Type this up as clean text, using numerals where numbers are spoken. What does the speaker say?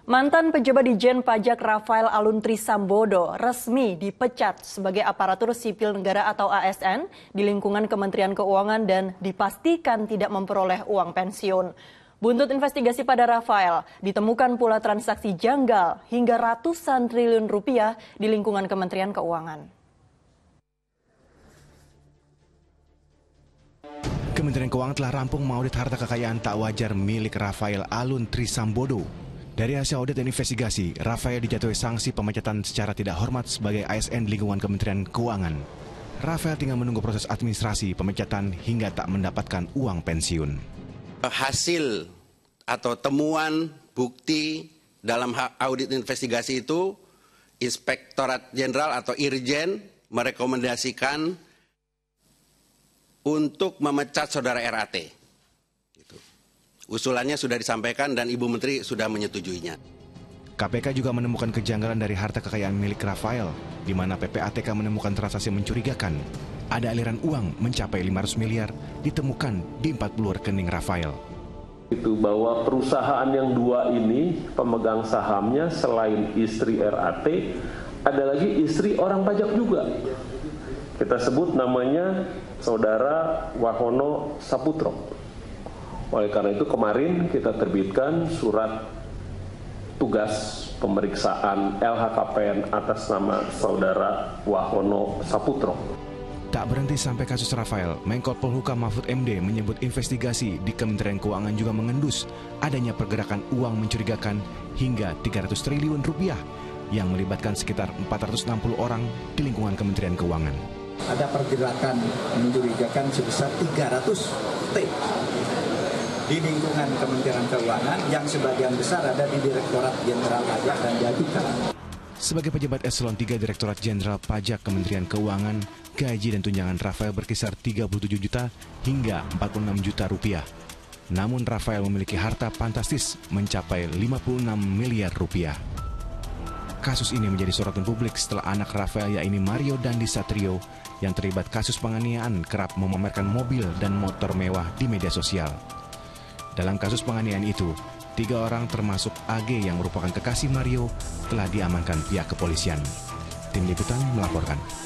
Mantan pejabat Dijen Pajak Rafael Aluntri Sambodo resmi dipecat sebagai aparatur sipil negara atau ASN di lingkungan Kementerian Keuangan dan dipastikan tidak memperoleh uang pensiun. Buntut investigasi pada Rafael, ditemukan pula transaksi janggal hingga ratusan triliun rupiah di lingkungan Kementerian Keuangan. Kementerian Keuangan telah rampung mengaudit harta kekayaan tak wajar milik Rafael Aluntri Sambodo. Dari hasil audit dan investigasi, Rafael dijatuhi sanksi pemecatan secara tidak hormat sebagai ASN di lingkungan Kementerian Keuangan. Rafael tinggal menunggu proses administrasi pemecatan hingga tak mendapatkan uang pensiun. Hasil atau temuan bukti dalam audit investigasi itu, Inspektorat Jenderal atau Irjen merekomendasikan untuk memecat saudara RAT. Usulannya sudah disampaikan dan Ibu Menteri sudah menyetujuinya. KPK juga menemukan kejanggalan dari harta kekayaan milik Rafael, di mana PPATK menemukan transaksi mencurigakan. Ada aliran uang mencapai 500 miliar ditemukan di 40 rekening Rafael. Itu bahwa perusahaan yang dua ini pemegang sahamnya selain istri RAT, ada lagi istri orang pajak juga. Kita sebut namanya Saudara Wahono Saputro. Oleh karena itu kemarin kita terbitkan surat tugas pemeriksaan LHKPN atas nama Saudara Wahono Saputro. Tak berhenti sampai kasus Rafael, Menko Polhukam Mahfud MD menyebut investigasi di Kementerian Keuangan juga mengendus adanya pergerakan uang mencurigakan hingga 300 triliun rupiah yang melibatkan sekitar 460 orang di lingkungan Kementerian Keuangan. Ada pergerakan mencurigakan sebesar 300 T di lingkungan Kementerian Keuangan yang sebagian besar ada di Direktorat Jenderal Pajak dan Bea Cukai. Sebagai pejabat eselon 3 Direktorat Jenderal Pajak Kementerian Keuangan, gaji dan tunjangan Rafael berkisar 37 juta hingga 46 juta rupiah. Namun Rafael memiliki harta fantastis mencapai 56 miliar rupiah. Kasus ini menjadi sorotan publik setelah anak Rafael yaitu Mario Dandi Satrio yang terlibat kasus penganiayaan kerap memamerkan mobil dan motor mewah di media sosial. Dalam kasus penganiayaan itu, 3 orang termasuk AG yang merupakan kekasih Mario telah diamankan pihak kepolisian. Tim Liputan melaporkan.